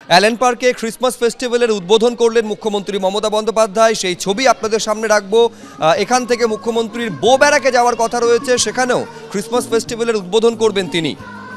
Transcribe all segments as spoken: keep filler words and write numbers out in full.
Allen পার্কে Christmas ফেস্টিভ্যালের উদ্বোধন করলেন মুখ্যমন্ত্রী মমতা বন্দ্যোপাধ্যায়। সেই ছবি আপনাদের সামনে রাখবো। এখান থেকে মুখ্যমন্ত্রীর বো ব্যারাকে যাওয়ার কথা রয়েছে, সেখানেও ক্রিসমাস ফেস্টিভ্যালের উদ্বোধন করবেন তিনি।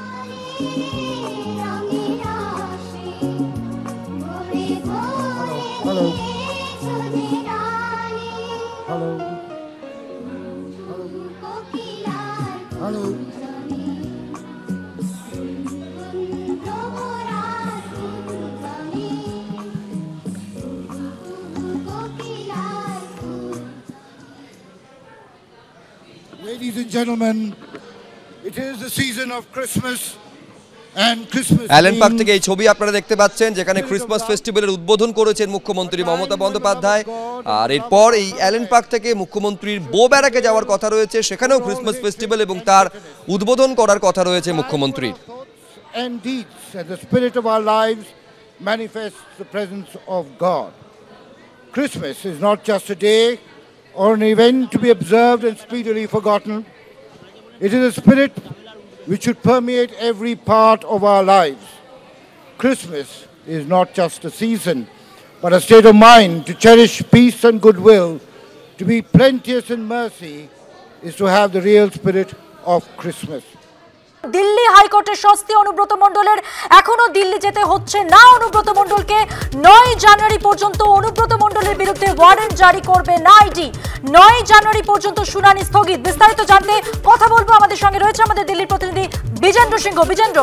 Ladies and gentlemen, it is the season of Christmas and Christmas. Allen Park থেকে এই ছবি আপনারা দেখতে পাচ্ছেন, যেখানে ক্রিসমাস ফেস্টিভ্যালের উদ্বোধন করেছেন মুখ্যমন্ত্রী মমতা বন্দ্যোপাধ্যায়। আর এরপর এই অ্যালেন পার্ক থেকে মুখ্যমন্ত্রীর বো ব্যারাকে যাওয়ার কথা রয়েছে, সেখানেও ক্রিসমাস ফেস্টিভ্যাল এবং তার উদ্বোধন করার কথা রয়েছে মুখ্যমন্ত্রীর। And deeds and the spirit of our lives manifests the presence of God. Christmas is not just a day or an event to be observed and speedily forgotten. It is a spirit which should permeate every part of our lives. Christmas is not just a season, but a state of mind to cherish peace and goodwill. To be plenteous in mercy is to have the real spirit of Christmas. Delhi হাইকোর্টের স্বস্তি অনুব্রত মণ্ডলের এখনো দিল্লি যেতে হচ্ছে না। অনুব্রত মণ্ডলকে নয় জানুয়ারি পর্যন্ত অনুব্রত মণ্ডলের বিরুদ্ধে ওয়ারেন্ট জারি করবে না ইডি। নয় জানুয়ারি পর্যন্ত শুনানি স্থগিত। বিস্তারিত জানতে কথা বলবো, আমাদের সঙ্গে রয়েছে আমাদের দিল্লির প্রতিনিধি বিজেন্দ্র সিংহ। বিজেন্দ্র,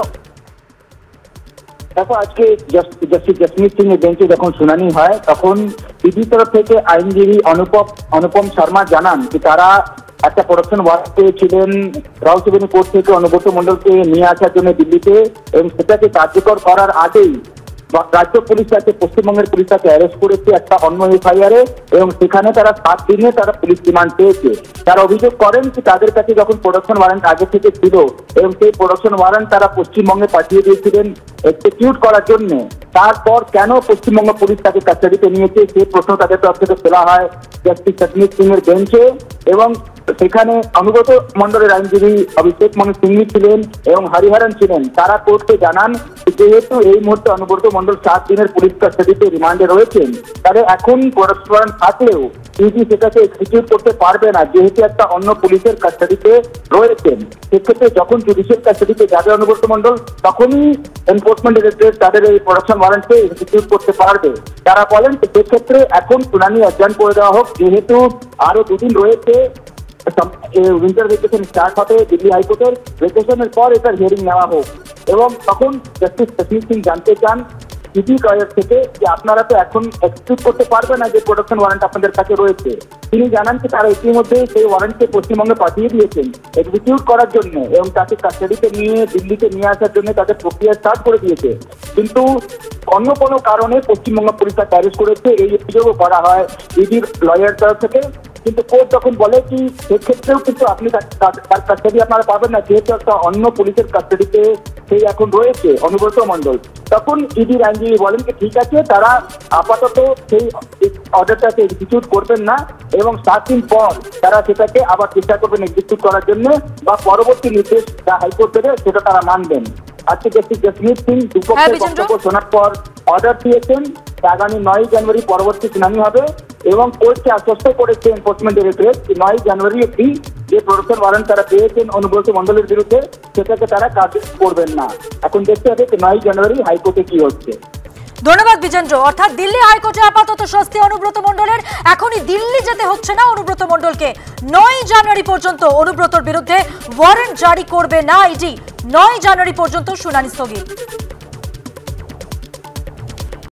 দেখো, আজকে জাস্টিস জসমিত সিং এর বেঞ্চে যখন শুনানি হয়, তখন ইডি তরফ থেকে আইনজীবী অনুপম অনুপম শর্মা জানান যে তারা একটা প্রোডাকশন ওয়ারেন্ট পেয়েছিলেন রাউসিবানি কোর্ট থেকে অনুব্রত মণ্ডলকে নিয়ে আসার জন্য দিল্লিতে, এবং সেটাকে কার্যকর করার আগেই রাজ্য পুলিশ তাকে পশ্চিমবঙ্গের পুলিশ তাকে অ্যারেস্ট করেছে একটা অন্য এফআইআরে, এবং সেখানে তারা সাত দিনে তারা পুলিশ রিমান্ড পেয়েছে। তারা অভিযোগ করেন যে তাদের কাছে যখন প্রোডাকশন ওয়ারেন্ট আগে থেকে ছিল এবং সেই প্রোডাকশন ওয়ারেন্ট তারা পশ্চিমবঙ্গে পাঠিয়ে দিয়েছিলেন এক্সিকিউট করার জন্য, তারপর কেন পশ্চিমবঙ্গ পুলিশ তাকে কাস্টাডিতে নিয়েছে সেই প্রশ্ন তাদের তরফ থেকে তোলা হয় জাস্টিস জসমিত সিং এর বেঞ্চে। এবং সেখানে অনুব্রত মণ্ডলের আইনজীবী অভিষেক মনু সিংহি ছিলেন এবং হরিহরন ছিলেন। তারা কোর্টকে জানান যেহেতু এই মুহূর্তে অনুব্রত মণ্ডল সাত দিনের পুলিশ কাস্টাডিতে রিমান্ডে রয়েছেন, তাহলে এখন প্রোডাকশন ওয়ারেন্ট থাকলেও ইডি সেটাকে এক্সিকিউট করতে পারবে না, যেহেতু একটা অন্য পুলিশের কাস্টাডিতে রয়েছেন। সেক্ষেত্রে যখন জুডিশিয়াল কাস্টাডিতে যাবে অনুব্রত মণ্ডল, তখনই এনফোর্সমেন্ট ডিরেক্টরেট তাদের এই প্রোডাকশন ওয়ারেন্টকে এক্সিকিউট করতে পারবে। তারা বলেন সেক্ষেত্রে এখন শুনানি অ্যাডজার্ন করে দেওয়া হোক, যেহেতু আরো দুদিন রয়েছে উইন্টার ভেকেশন স্টার্ট হবে দিল্লি হাইকোর্টের, ভেকেশনের পর এটার হিয়ারিং নেওয়া হোক। এবং তখন জাস্টিস জসমিত সিং জানতে চান ইডি লয়ার থেকে যে আপনারা তো এখন এক্সিকিউট করতে পারবে না যে প্রোডাকশন ওয়ারেন্ট আপনাদের কাছে রয়েছে। তিনি জানান যে তারা ইতিমধ্যে সেই ওয়ারেন্টকে পশ্চিমবঙ্গে পাঠিয়ে দিয়েছেন এক্সিকিউট করার জন্য, এবং তাকে কাস্টাডিতে নিয়ে দিল্লিতে নিয়ে আসার জন্য তাদের প্রক্রিয়া স্টার্ট করে দিয়েছে। কিন্তু অন্য কোনো কারণে পশ্চিমবঙ্গ পুলিশ তাকে অ্যারেস্ট করেছে, এই অভিযোগও করা হয় ইডির লয়ার তরফ থেকে। কিন্তু কোর্ট যখন বলে কি সেক্ষেত্রেও কিন্তু আপনি তার কাস্টাডি আপনারা পাবেন না, যেহেতু একটা অন্য পুলিশের কাস্টাডিতে সেই এখন রয়েছে অনুব্রত মণ্ডল, তখন ইডির আইনজীবী বলেন যে ঠিক আছে, তারা আপাতত সেই অর্ডারটাকে এক্সিকিউট করবেন না, এবং সাত দিন পর তারা সেটাকে আবার চেষ্টা করবেন এক্সিকিউট করার জন্য, বা পরবর্তী নির্দেশ যা হাইকোর্ট দেবে সেটা তারা মানবেন। আজকে জাস্টিস জসমিত সিং দুপক্ষের বক্তব্য শোনার পর অর্ডার দিয়েছেন আগামী নয় জানুয়ারি পরবর্তী শুনানি হবে, এবং কোর্টকে আশ্বস্ত করেছে এনফোর্সমেন্ট ডিরেক্টরেট নয় জানুয়ারি অব্দি যে প্রোডাকশন ওয়ারেন্ট তারা পেয়েছেন অনুব্রত মণ্ডলের বিরুদ্ধে সেটাকে তারা কার্যকর করবেন না। এখন দেখতে হবে নয় জানুয়ারি হাইকোর্টে কি হচ্ছে। ধন্যবাদ বিজেন্দ্র। অর্থাৎ দিল্লি হাইকোর্টে আপাতত স্বস্তি অনুব্রত মণ্ডলের, এখনই দিল্লি যেতে হচ্ছে না অনুব্রত মণ্ডলকে। নয় জানুয়ারি পর্যন্ত অনুব্রতর বিরুদ্ধে ওয়ারেন্ট জারি করবে না ইডি। নয় জানুয়ারি পর্যন্ত শুনানি স্থগিত।